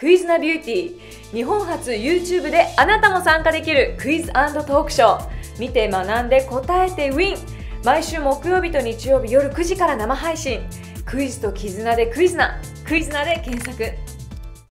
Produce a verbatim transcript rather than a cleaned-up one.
クイズなビューティー。日本初 YouTube であなたも参加できるクイズ&トークショー。見て学んで答えてウィン。毎週木曜日と日曜日夜くじから生配信。クイズと絆でクイズな。クイズなで検索。